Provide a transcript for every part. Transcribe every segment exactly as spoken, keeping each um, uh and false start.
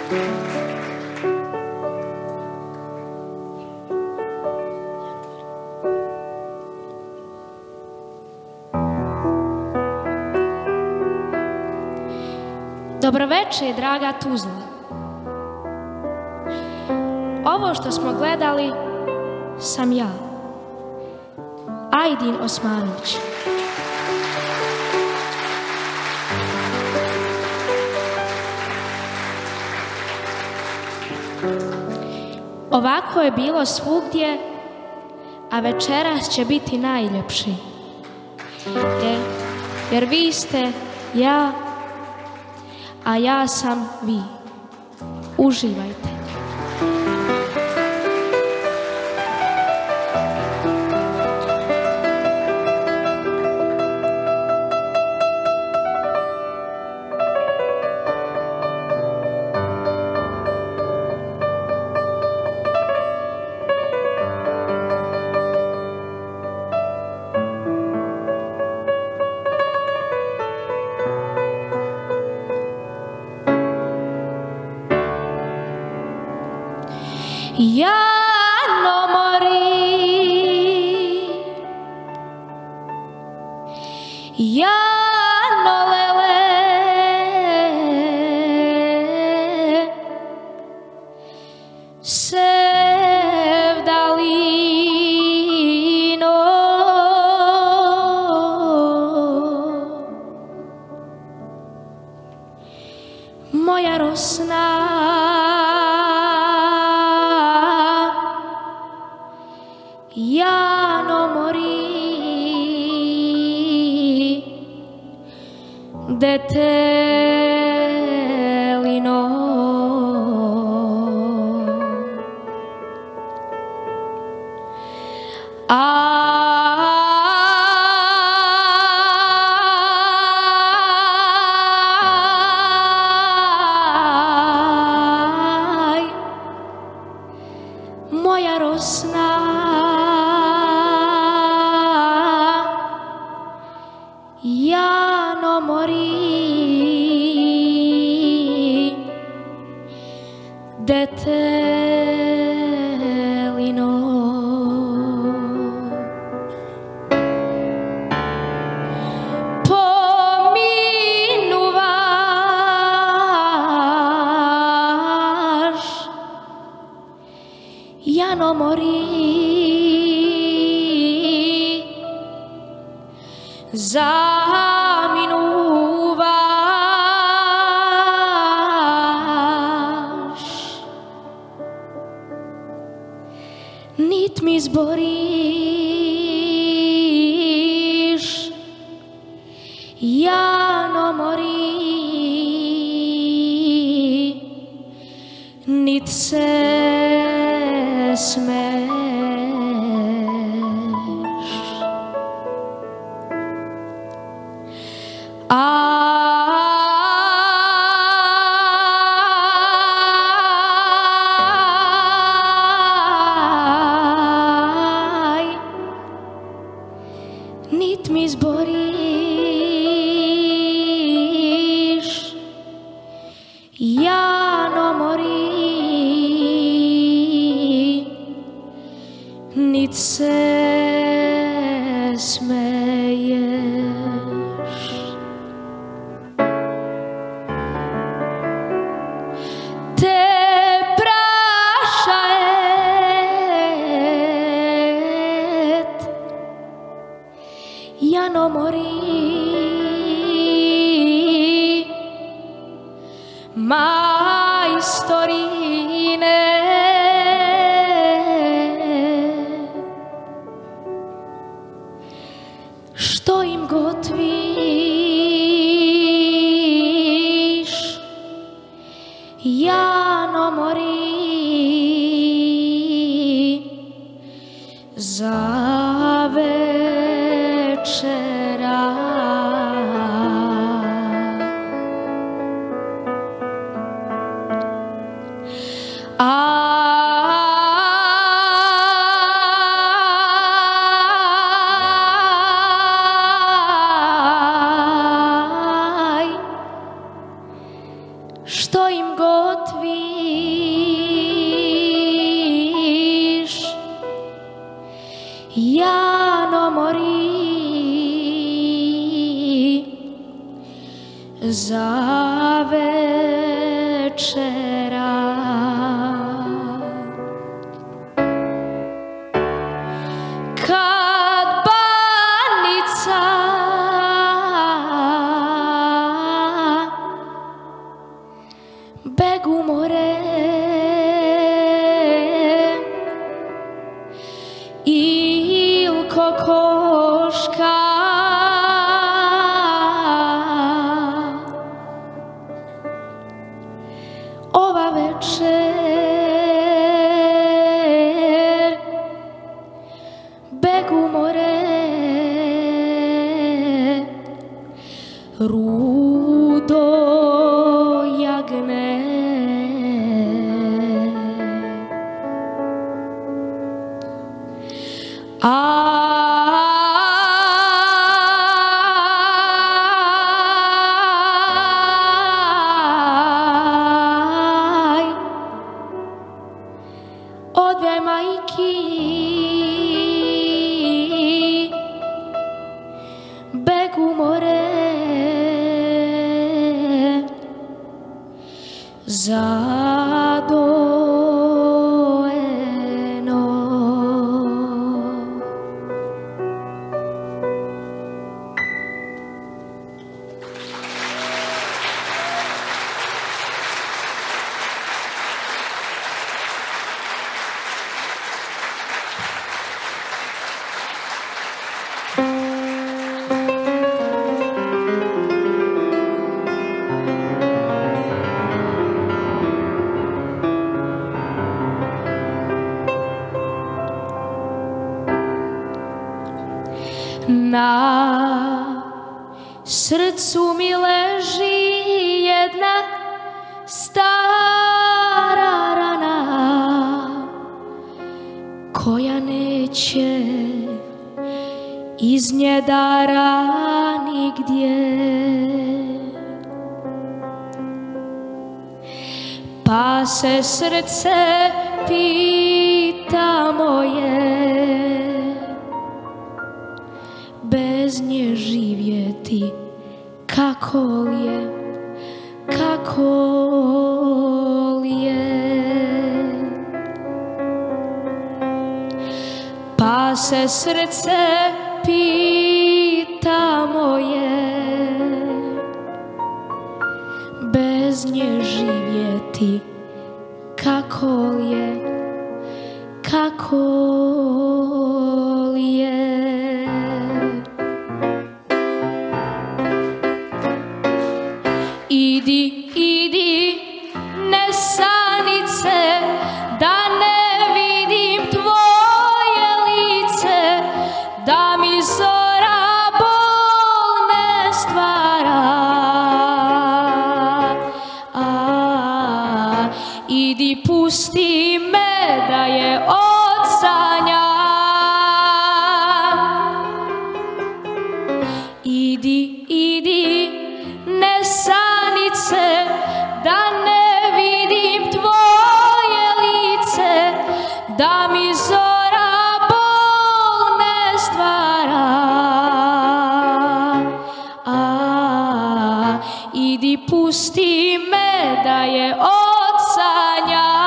Dobroveče, draga Tuzla. Ovo što smo gledali sam ja, Ajdin Osmanović. Ovako je bilo svugdje, a večeras će biti najljepši. Jer, jer vi ste ja, a ja sam vi. Uživajte. Jano mori, Jano lele, sevdalino, moja rosna. Jano mori, detelino, aj, moja rosna. Jano mori, detelino, pominuvaš, Jano mori, zaminuvaš, nit mi zboriš, Jano mori, nit se smeš. Aj, nit mi zboriš, Jano mori, nit se smeješ. Jano mori, majstorine, što im gotviš, Jano mori, za večera. Aj, što im go otviš, Jano mori za večera. Kad banica begu more il kokoška ova večer begu more rudo jagne. Aj, od dve majki begu more zadojeno. Na srcu mi leži jedna stara rana koja neće iz nje dara nigdje, pa se srce pita moje, bez nje živjeti kako li je, kako li je. Pa se srce pita moje, bez nje živjeti kako li je, kako li je. Idi, idi, nesanice, da ne vidim tvoje lice, da mi zora bol ne stvara. A, idi, pusti me da je odsanjam. Idi, idi, nesanice, da ne vidim tvoje lice, da mi zora bol ne stvara. A, idi, pusti me da je odsanjam.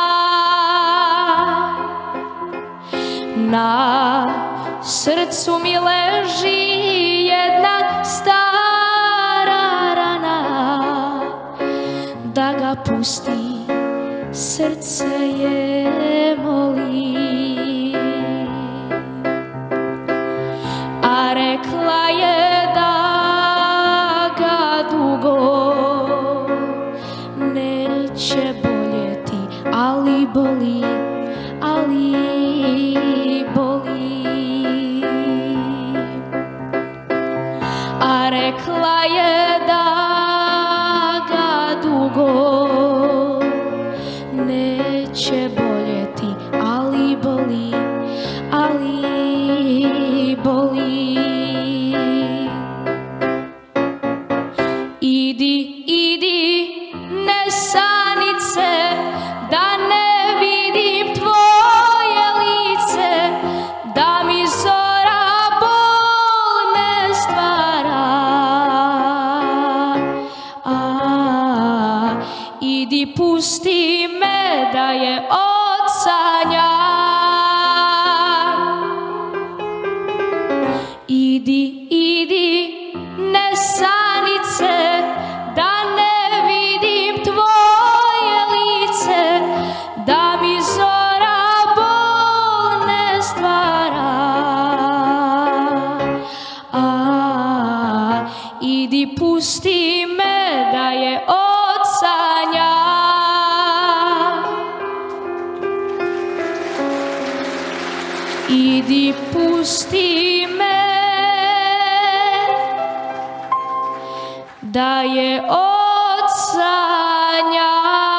Na srcu mi leži jedna stara rana, da ga pusti, srce je moli. A rekla je da ga dugo neće boljeti, ali boli, ali boli. A rekla je da ga dugo neće boljeti, ali boli, ali boli. Idi, idi, nesani pusti me da je odsanja. Idi, idi, nesanice, da ne vidim tvoje lice, da mi zora bol ne stvara. A, idi, pusti me da je odsanja. Idi, pusti me da je odsanja.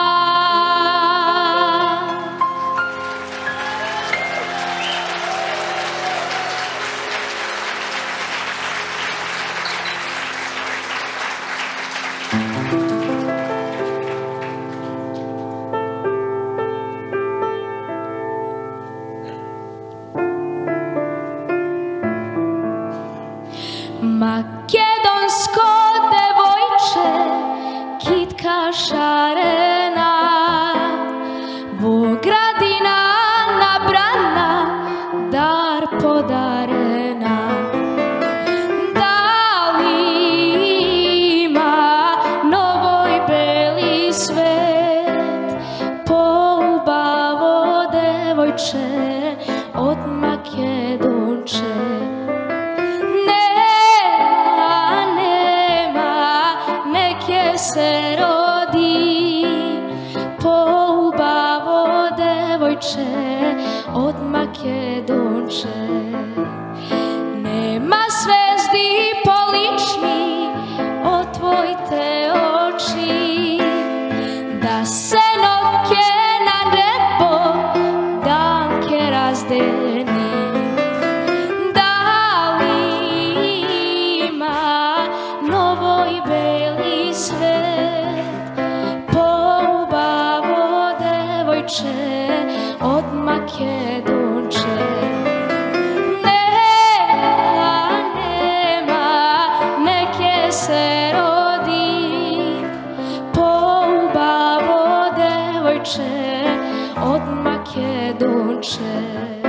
Makedonsko devojče, kitka šarena, Vogradina nabrana, dar podarena. Da li ima novoj beli svet, poubavo devojče od Makedonče. Se rodi poubavo devojče od Makedonče. Nema zvezdi polični, otvojte oči, da se noke na nebo danke razdeni. Da li ima novoj beli svet, poubavo devojče od Makedonče. Nema, nema, neke se rodi, poubavo devojče od Makedonče.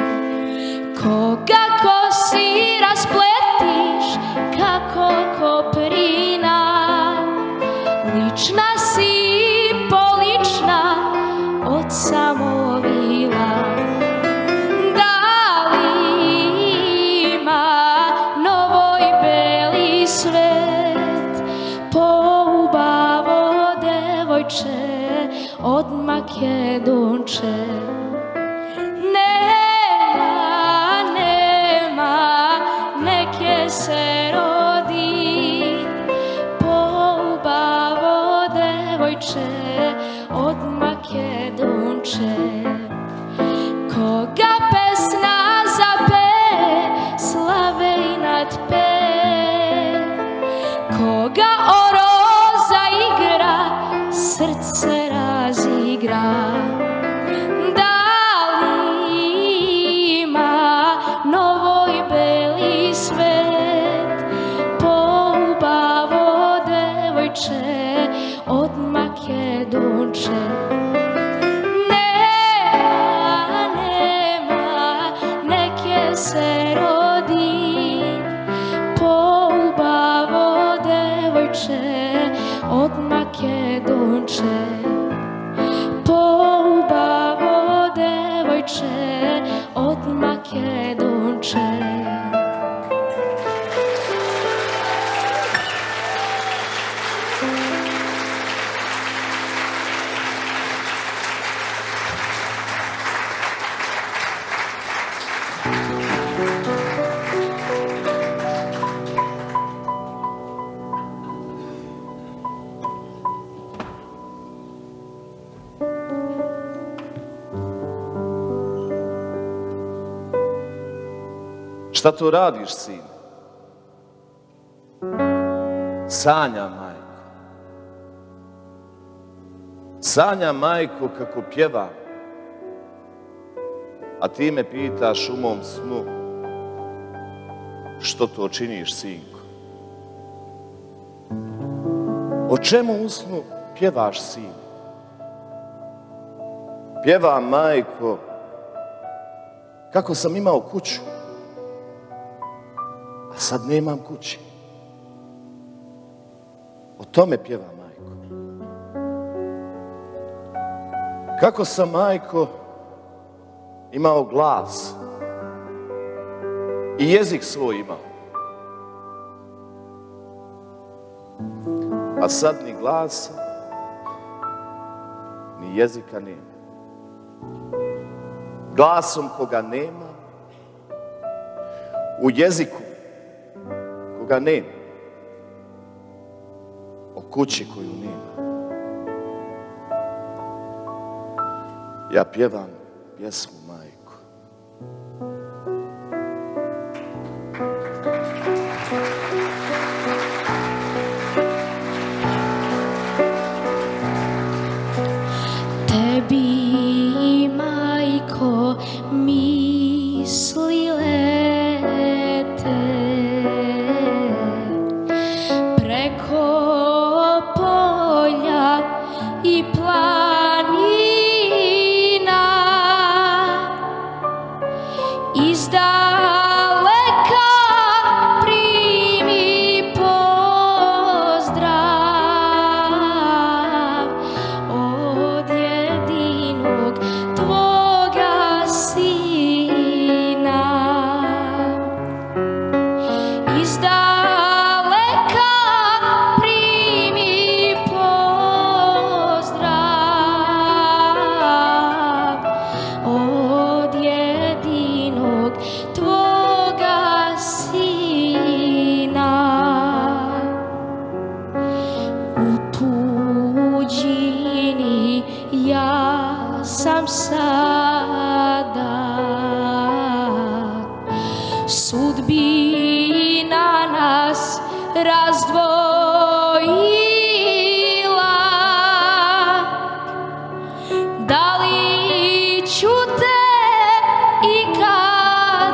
Koga kosi raspletiš kako koprina, lična si polična od Samovila. Da li ima novoj beli svet, poubavo devojče od Makedonče. Nema, nema, neke se rodi, poubavo devojče od Makedonče. Koga pesna zapeje, slave i nadpe, koga oro zaigra, srce razigra. Da li ima novoj beli svet, poubavo devojče od Makedonče. Nema, nema, neke se rodi, poubavo devojče od Makedonče. Poubavo devojče od Makedonče. Šta to radiš, sin? Sanjam, majko. Sanjam, majko, kako pjevam. A ti me pitaš u mom snu, što to činiš, sinko? O čemu u snu pjevaš, sin? Pjevam, majko, kako sam imao kuću, a sad nemam kući. O tome pjeva, majko. Kako sam, majko, imao glas i jezik svoj imao, a sad ni glasa, ni jezika nema. Glasom koga nema, u jeziku koga nema, o kući koju nema. Ja pjevam pjesmu, majko. Tebi, majko, misli lete preko polja i planina, izdaleka primi pozdrav od jedinog tvoga sina. Izdaleka primi pozdrav od jedinog tvoga sina. U tuđini ja sam sada, sudbina nas razdvojila. Da li ću te ikad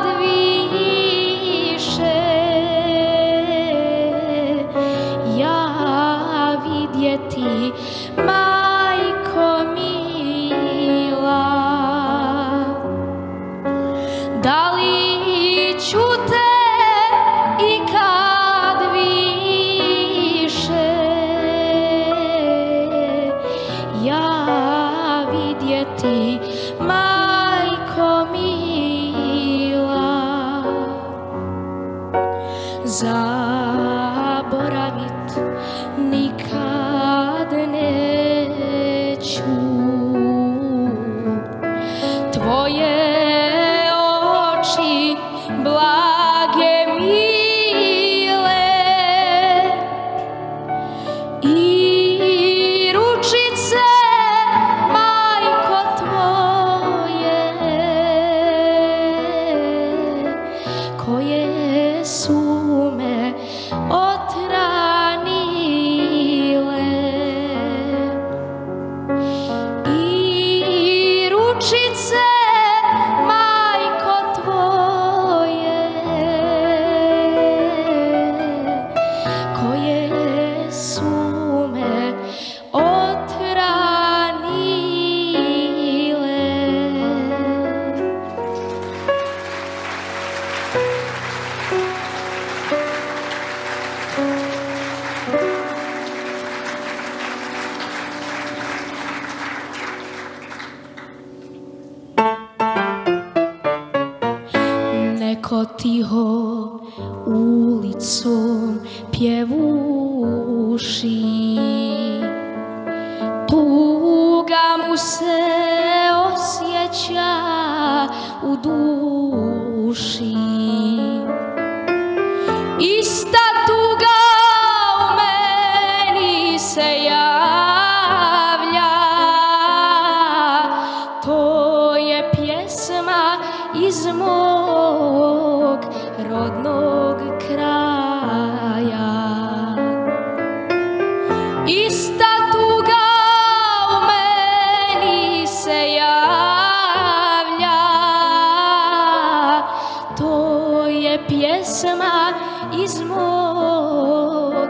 više ja vidjeti, majko mila? Da li ću te ikad više ja vidjeti, majko mila? Zaboravit nikad neću tvoje oči blage mile i ručice, majko, tvoje koje su me otranile. I ručice, majko, tvoje koje su me otranile. Neko tiho ulicom pjevuši, tuga mu se osjeća u duši. Ista tuga u meni se javlja, to je pjesma iz mog rodnog kraja. Ista tuga u meni se javlja, to je pjesma iz mog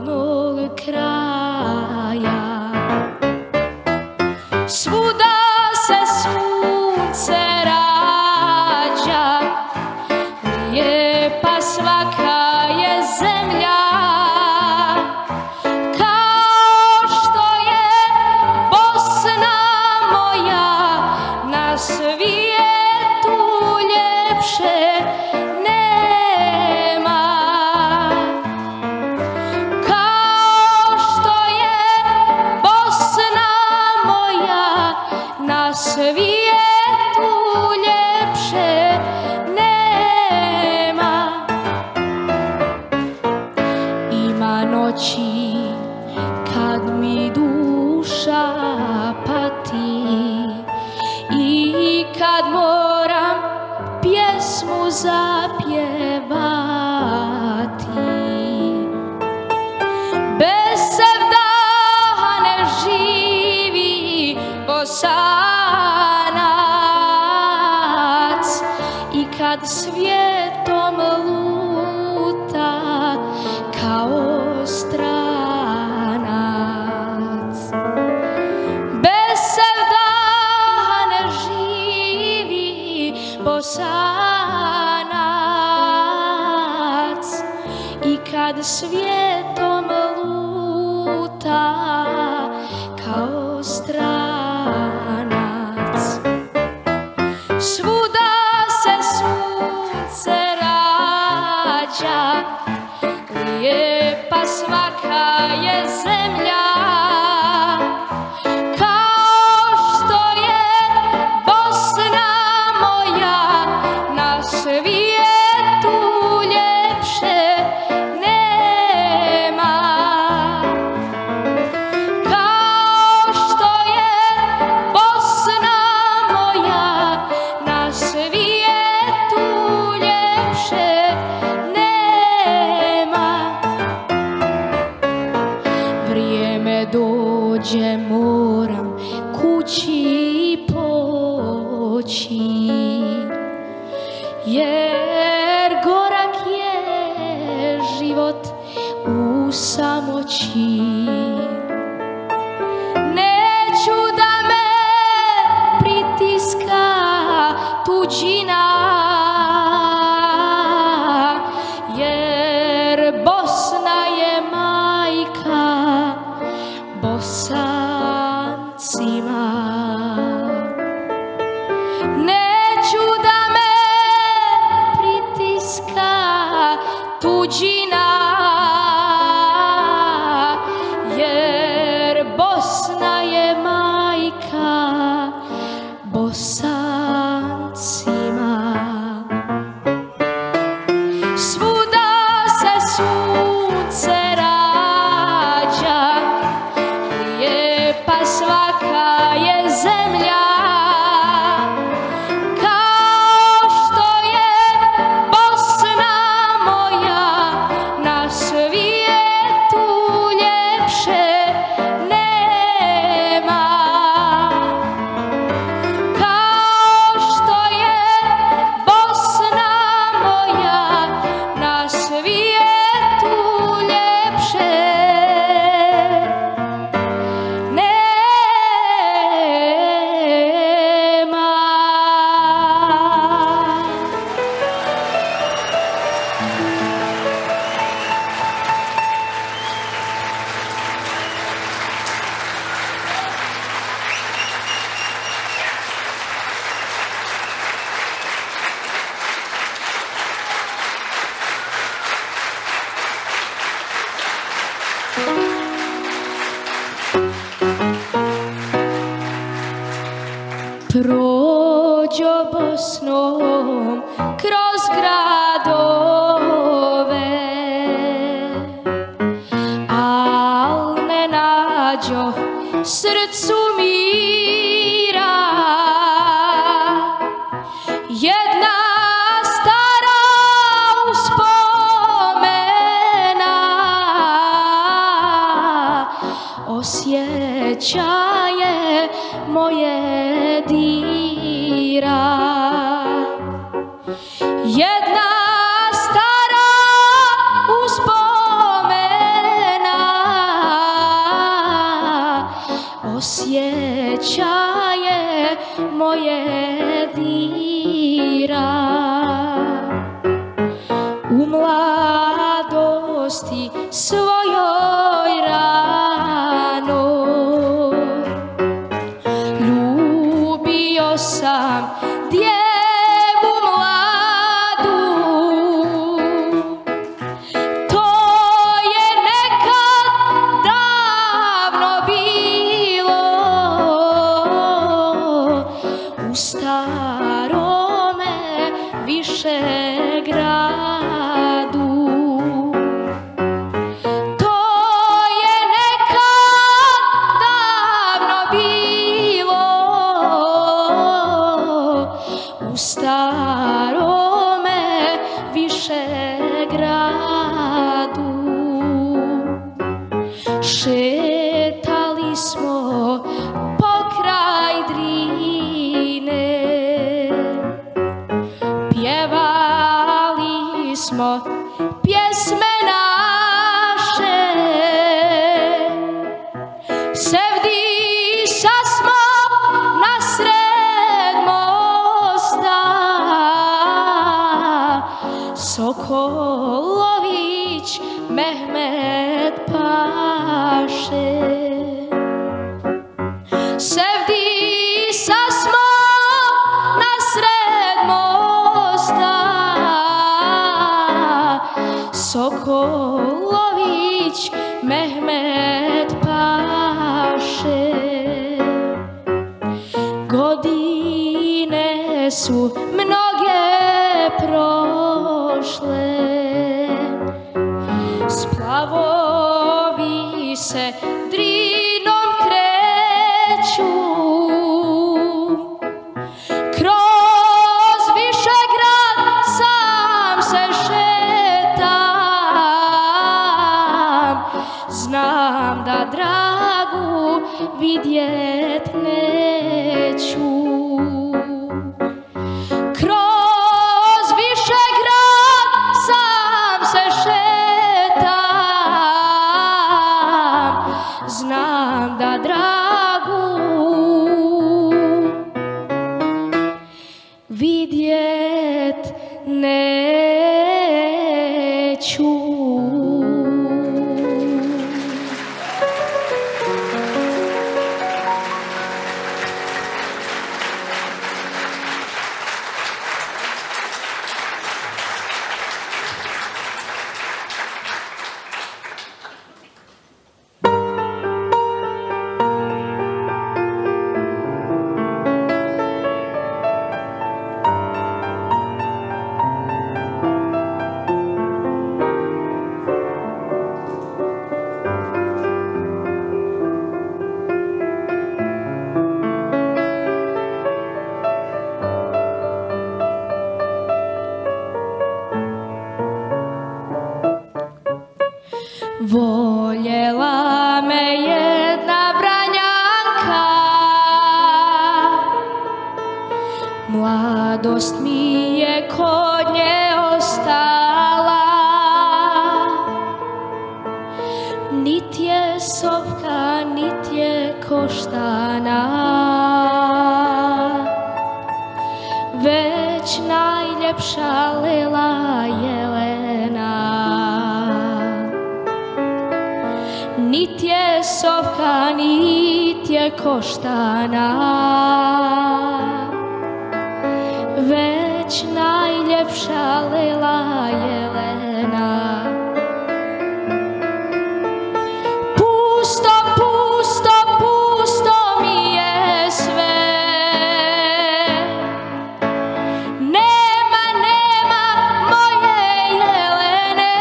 rodnog kraja. Svuda se sunce rađa, lijepa svaka je zemlja, kao što je Bosna moja, na svijetu ljepše nema. Kao što je Bosna moja, na svijetu ljepše nema. Ima noći kad mi duša pati i kad moram pjesmu zapjevati. Bez sevdaha ne živi Bosanac, i kad svijetom luta kao stranac. Bez sevdaha ne živi Bosanac, i kad svijetom luta kao stranac. Svuda se sunce rađa, lijepa svaka je zemlja, kao što je Bosna moja, na svijetu ljepše nema. Kao što je Bosna moja, na svijetu ljepše nema. Vrijeme dođe, moram kući poći, jer gorak je život u samoći. Neću da me pritiska tuđina, jer Bosna je majka Bosancima. Neću da me pritiska tuđina, jer Bosna je majka Bosancima. Svuda se sunce rađa, lijepa svaka je zemlja, kao što je Bosna moja, na svijetu ljepše nema. Kao što je Bosna moja, na svijetu ljepše nema. Prođo Bosnom kroz gradove, al ne nađo srcu mira. Jedna stara uspomena osjećaje moje dira. Jedna stara uspomena osjećaje moje dira. U mladosti svojoj rano ljubio sam djevu mladu. To je nekad davno bilo u starome Višegradu. To je nekad davno bilo u starome Višegradu. Šetali smo pokraj Drine, pjevali smo pjesme naše, sevdisa smo nasred mosta, Sokolović Mehmet paše. Sevdisa smo nasred mosta, Sokolović Mehmet paše. Godine su mnoge prošle, splavovi se Drinom kreću, kroz Višegrad sam se šetam, znam da Dragu vidjet neću. Kroz Višegrad sam se šetam, znam da Dragu vidjet neću. Voljela me jedna Vranjanka, mladost mi je kod nje ostala. Nit je sovka, nit je koštana, već najljepša Lela Jelena. Nit je sovka, nit je koštana, već najljepša Lela Jelena. Pusto, pusto, pusto mi je sve, nema, nema moje Jelene.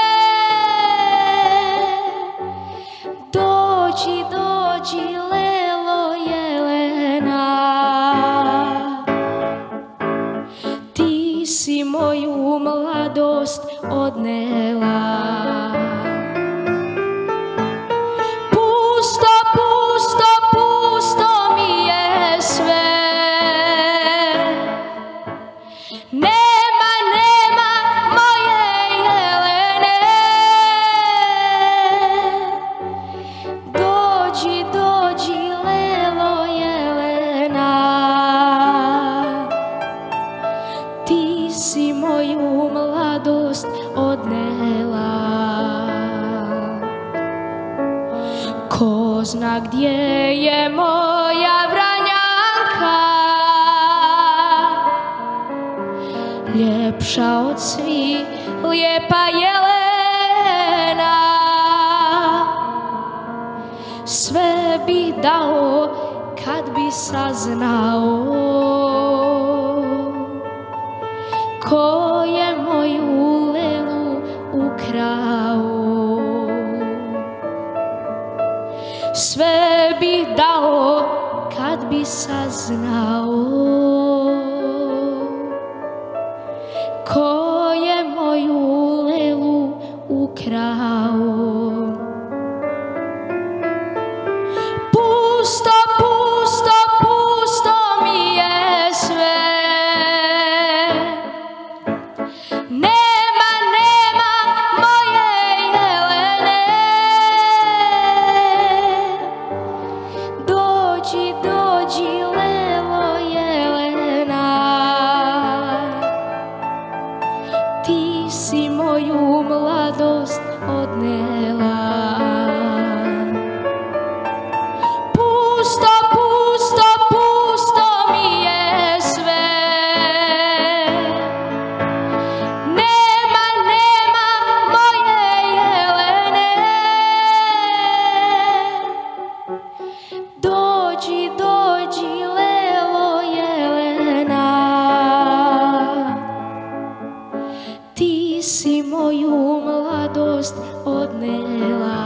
Dođi, dođi, Lelo Jelena, ti si moju mladost odnela. Pusto, pusto, pusto mi je sve, nema, nema moje Jelene. Dođi, dođi, Lelo Jelena. gdje je moja Vranjanka, ljepša od svih, lijepa Jelena. Sve bi dao kad bi saznao ko je moju Lelu ukrao. Sve bi dao kad bi saznao ko je moju Lelu ukrao. Pusto, pusto, pusto mi je sve. Nema, nema moje Jelene. Dođi, dođi, Lelo Jelena. Ti si moju mladost odnela. Pusto, pusto, pusto mi je sve. Nema, nema moje Jelene. Dođi, dođi, Lelo Jelena. Ti si moju mladost odnela.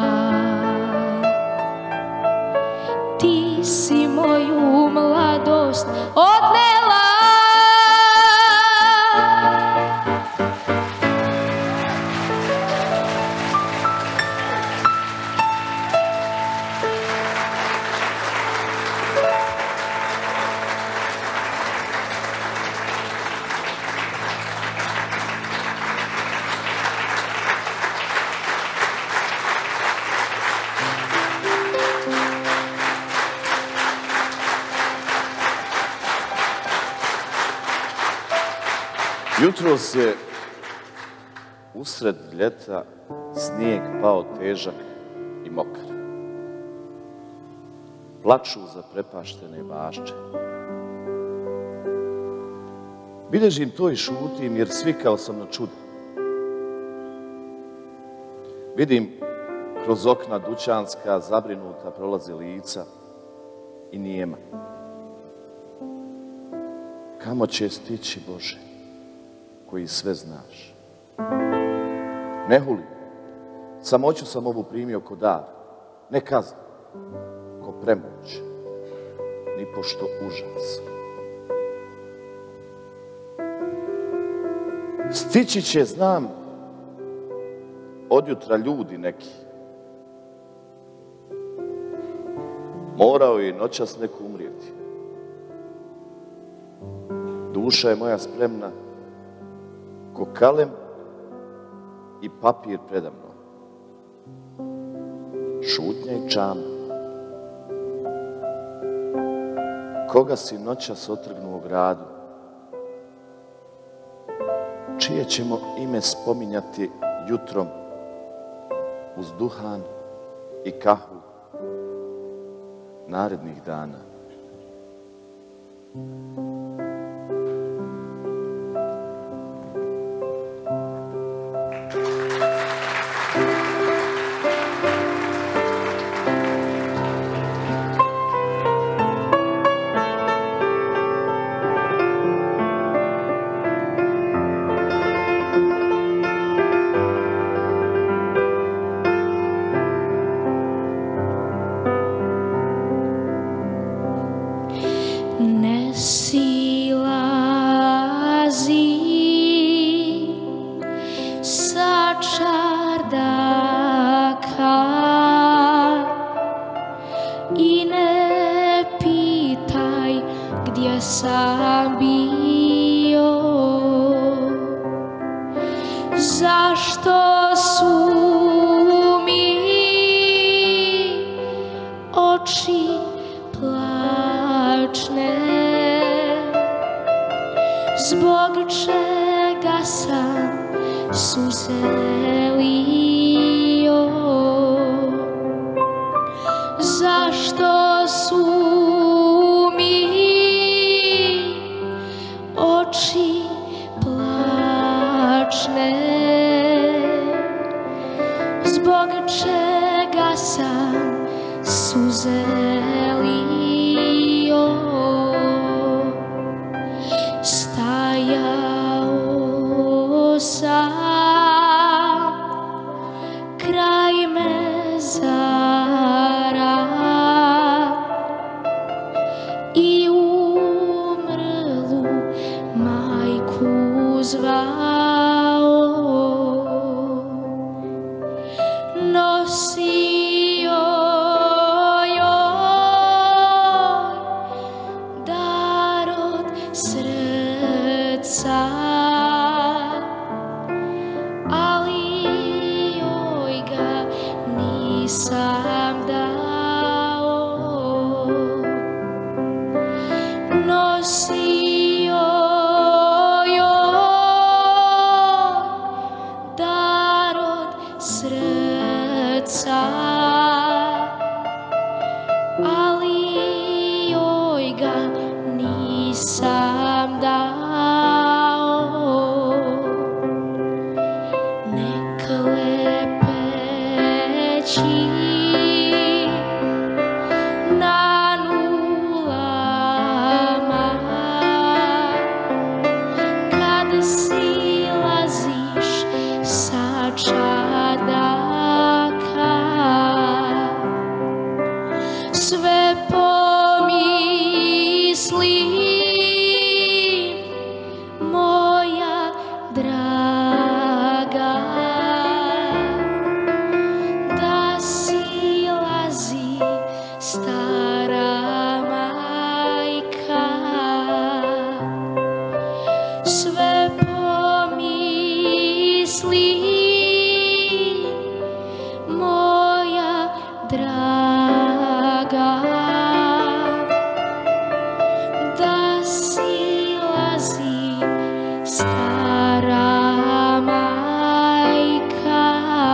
Ti si moju mladost odnela. Jutros je usred ljeta snijeg pao težak i mokar. Plaču zaprepaštene bašče. Bilježim to i šutim jer svikao sam na čudo. Vidim kroz okna dućanska zabrinuta prolazi lica i nijema. Kamo će stići, Bože, koji sve znaš? Ne huli, samoću sam ovu primio ko dar, ne kaznu, ko premoć, ni pošto užas. Stići će, znam, od jutra ljudi neki. Morao je noćas neko umrijeti. Duša je moja spremna ko kalem i papir predamno. Šutnja i čam. Koga si noćas otrgnuo gradu? Čije ćemo ime spominjati jutrom uz duhan i kahu narednih dana? Ne silazi sa čardaka i ne pitaj gdje sam bio. Zašto su mi oči plačne? Zbog čega sam suze lio? i umrlu majku zvao. Nosio joj dar od srca, ali joj ga nisam dao. Nosio joj dar od srca, ali joj ga nisam dao. Nek lepeći na nulama, kad silaziš sa čardaka, sve pomislim, moja draga, da silazi stara majka. Sve pomislim, moja draga, da silazi stara majka.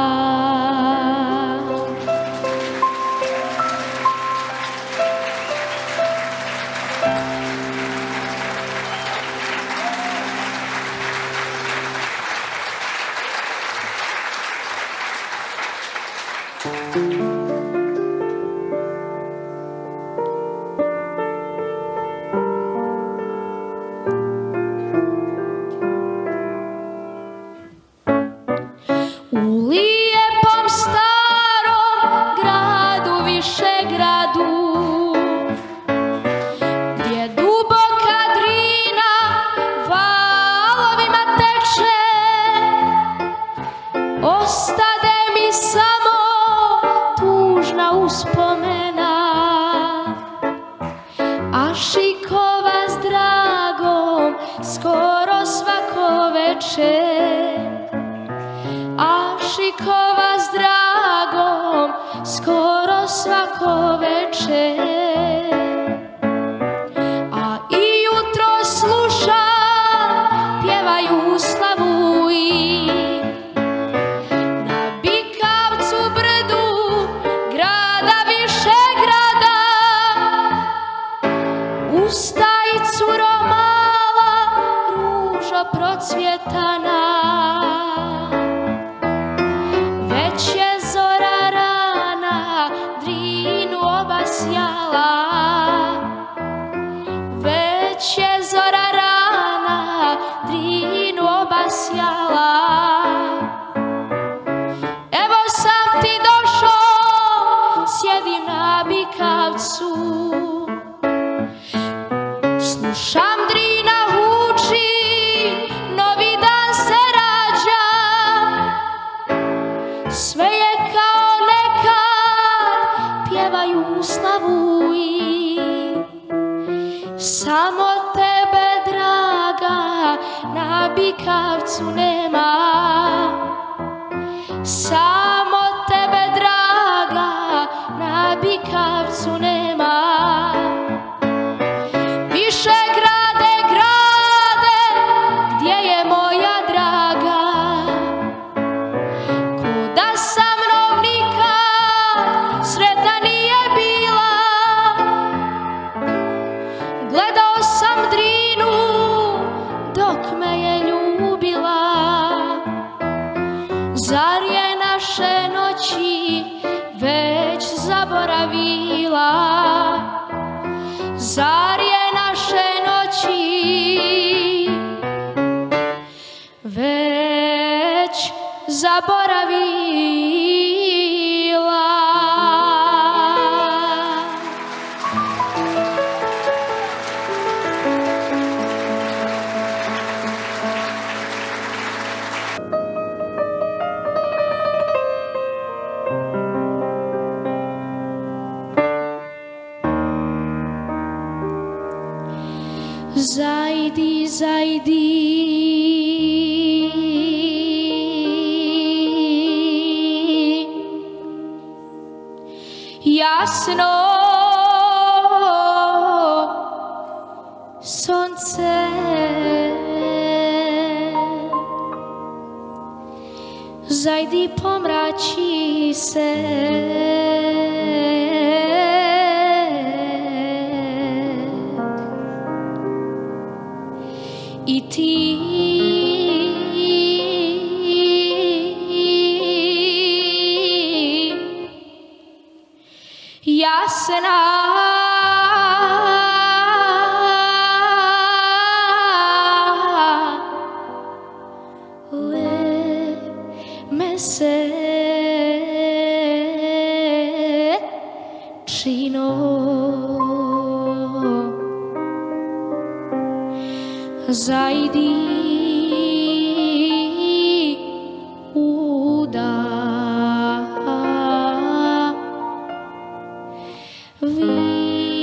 U lijepom starom gradu, Višegradu, gdje duboka Drina valovima teče, ostade mi samo tužna uspomena, a šikova s dragom skoro svako večer. Ašikova s dragom skoro svako večer. A i jutro slušam, pjevaju slavuji na Bikavcu brdu grada Višegrada. Ustaj, curo mala, ružo procvjetana, već je zora rana Drinu obasjala. Već je zora rana Drinu obasjala. Evo sam ti došao, sjedi na Bikavcu. Slušam Drina huči, novi dan se rađa. Sve je kao nekad, pjevaju slavuji. Samo tebe, draga, na Bikavcu nema. Samo tebe, draga, na Bikavcu nema. Višegrade, grade, gdje je moja draga? Ko da sa mnom nikad sretna nije bila. Gledao sam Drinu dok me je ljubila. Zar je naše noći već zaboravila? Zar je naše noći već zaboravila? Zajdi, zajdi, jasno sonce, zajdi, pomrači se, i ti jasna me se čino zajdi uda vi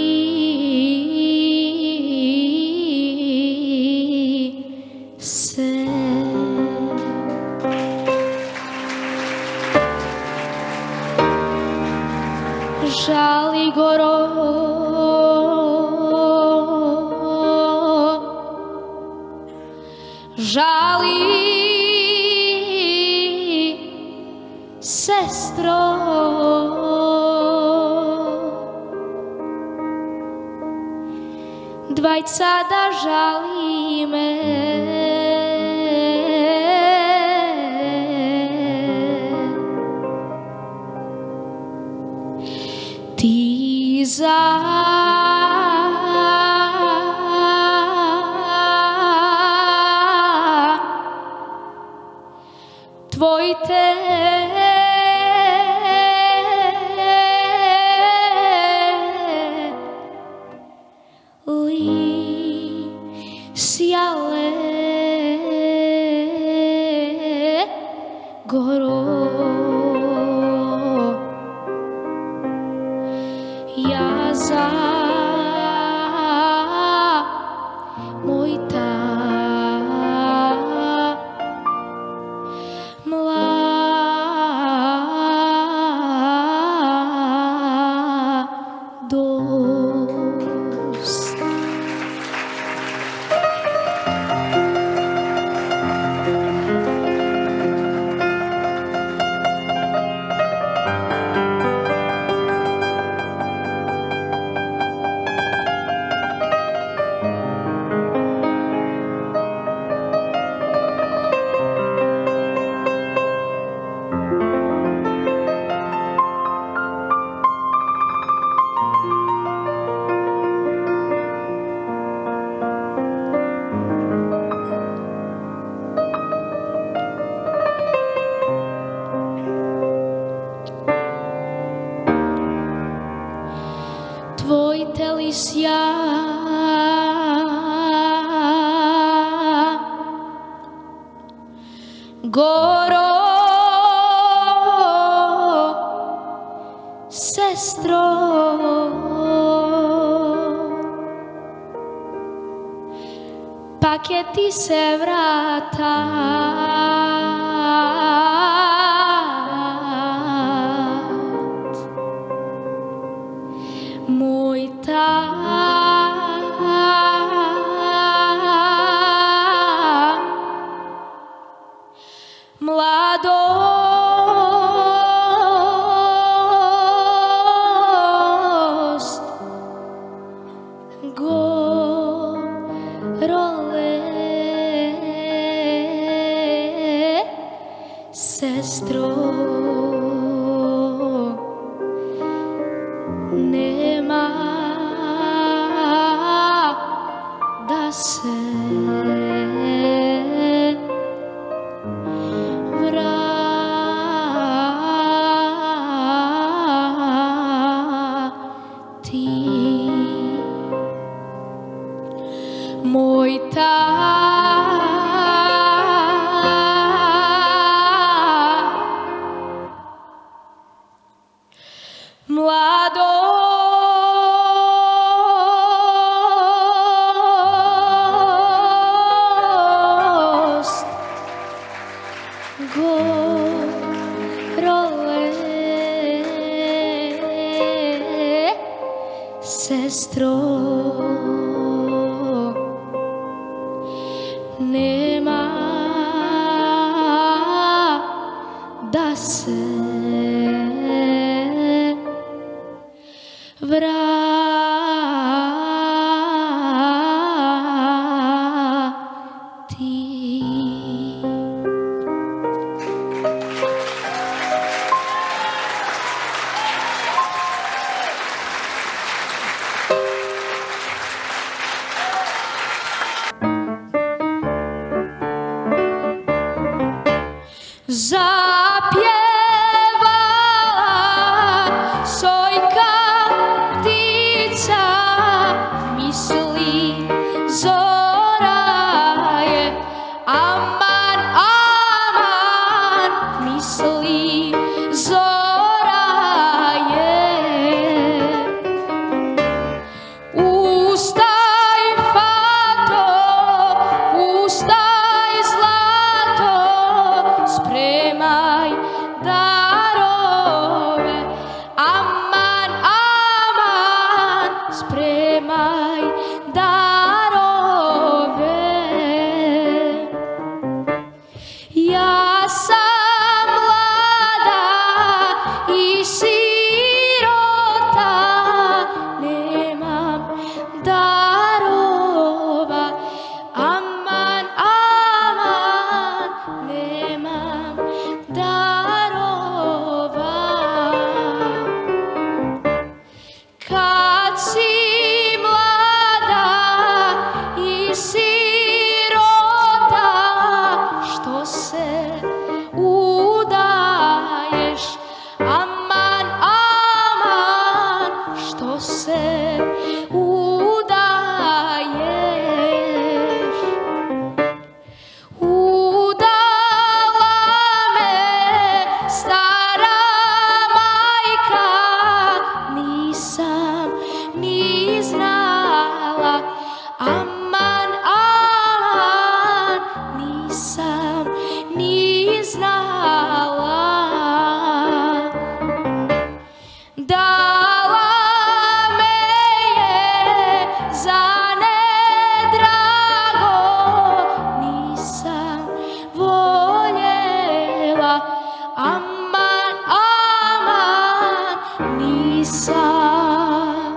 se žali goro žali sestro dvajca da žalime ti za tvoj te li sjale goro ja za moj ta mladost. Tvoj telisja goro sestro paketi se vrata moj ta mladost gorole sestro nema da se vrati moj ta mladost nema da se vrati. Zapjevala sojka ptica, misli zora je aman, aman, misli zora je. Ustaj fato, ustaj zlato, spremaj darove, aman, aman, spremaj darove. Ja sam mlada i sirota, nemam darova, aman, aman, nemam darova. Kad si mlada i sirota, što se udaješ, aman, aman, što se udaješ. Udala me stara majka, nisam ni znala, aman, aman, nisam ni znala. Dala me je za nedrago, nisam voljela, aman, aman, nisam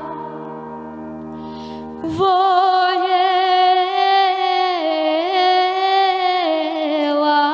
voljela.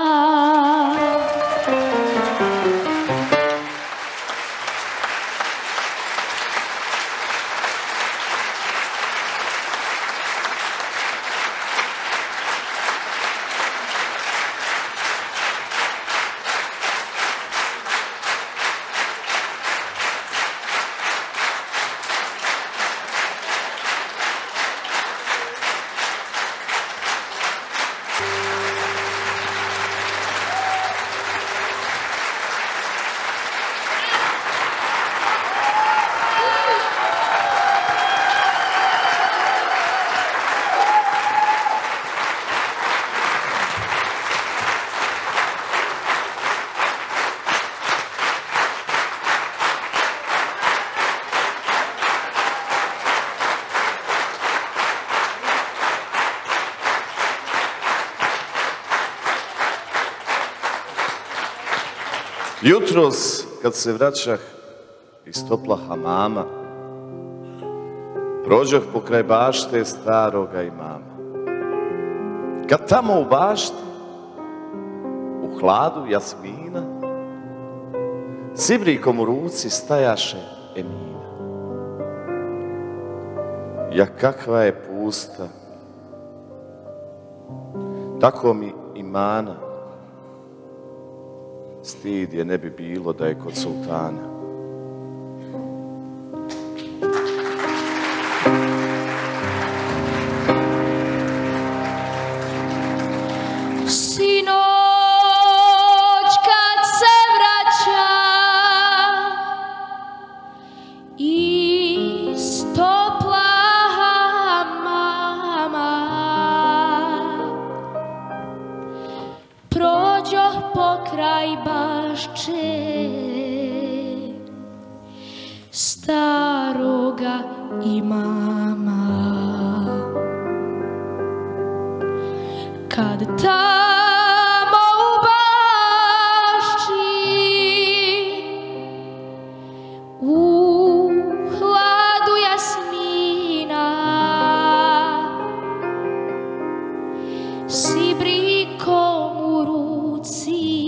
Jutros, kad se vraćah iz topla hamama, prođoh pokraj bašte staroga imama. Kad tamo u bašti, u hladu jasmina, s ibrikom u ruci stajaše Emina. Ja kakva je pusta, tako mi imana, stid je ne bi bilo da je kod sultana. Sinoć kad se vraća iz topla hamama, prođoh pokraj bašče kad tamo u bašči u hladu jasmina si brikom u ruci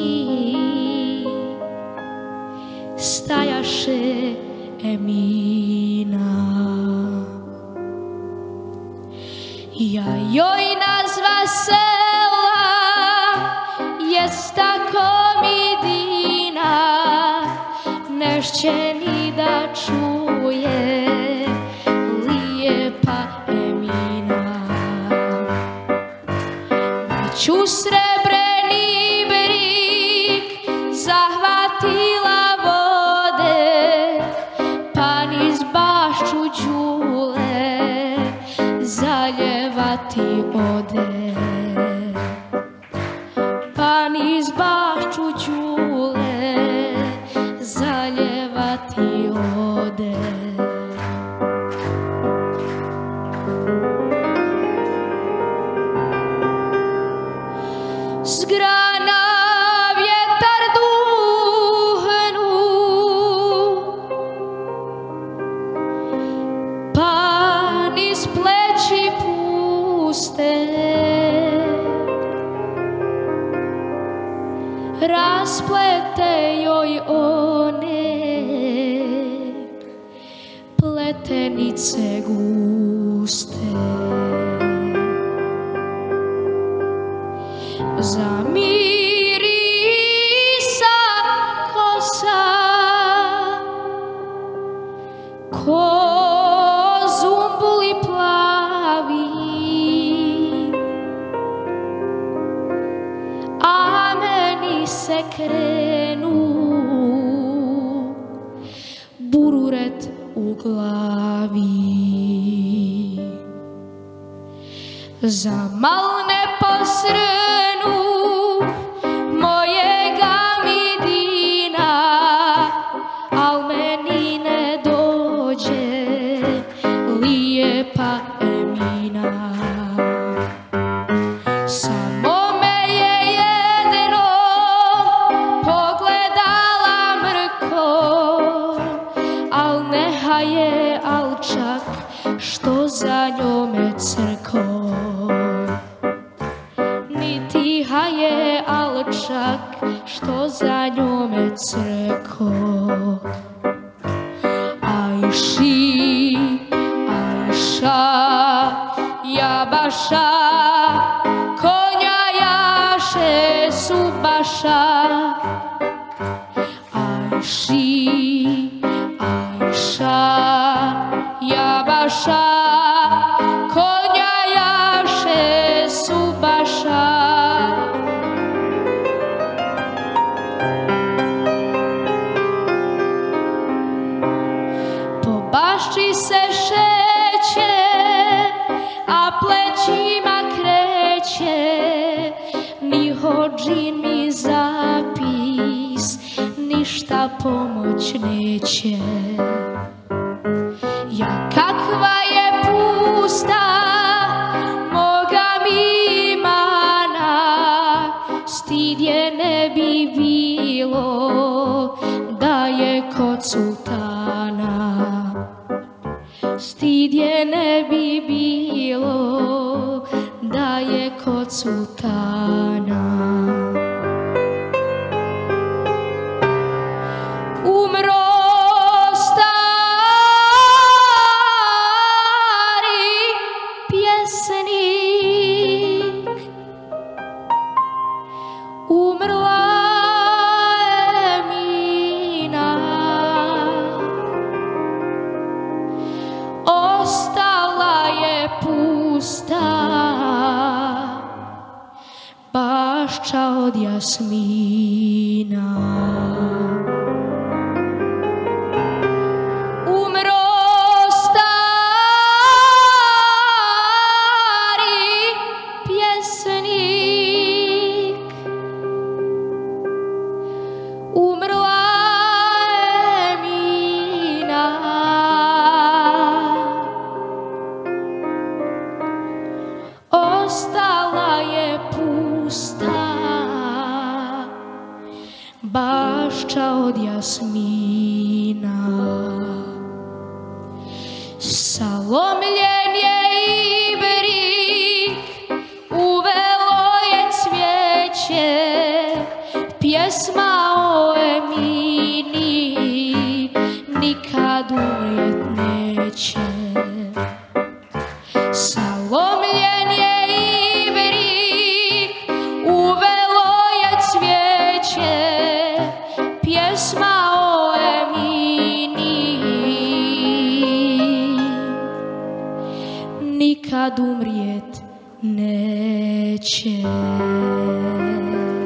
stajaše Emina. Ja joj nazva sela jest tako mi dina, nešće ni da čuje lijepa Emina. Već u srebreni brik zahvatila vode, pa niz bašču đule zaljevati ode. Pa niz bašču đule zaljevati ode. S grana vjetar duhnu, pa niz pleći puste rasplete joj one pletenice guste. Zamirisa kosa ko zumbuli plavi, a meni se krenu bururet u glavi. Zamal ne posrnu mojega midina, al meni ne dođe lijepa Emina. Samo me je jedno pogledala mrko, al neha je alčak što za njome crko. Nitiha je alčak što za njome crko. Ajši, Ajša, jabaša, konja jaše su baša. Ajši, Ajša, jabaša, konja jaše su baša. Po bašči se šeće, a plećima kreće, ni hodžin mi zapis ništa pomoć neće. Ja kakva je pusta moga mi imana, stid je ne bi bilo da je kod sultana. Stid je ne bi bilo da je kod sultana. Umro umrla Emina, ostala je pusta bašča od jasmina. Umro stari pjesnik, umrla Emina, ostala je pusta bašča od jasmina. Salomljen je ibrik, uvelo je cvijeće, pjesma o Emini nikad umrijet neće. Salomljen je ibrik, uvelo je cvijeće, pjesma o Emini nikad umrijet neće.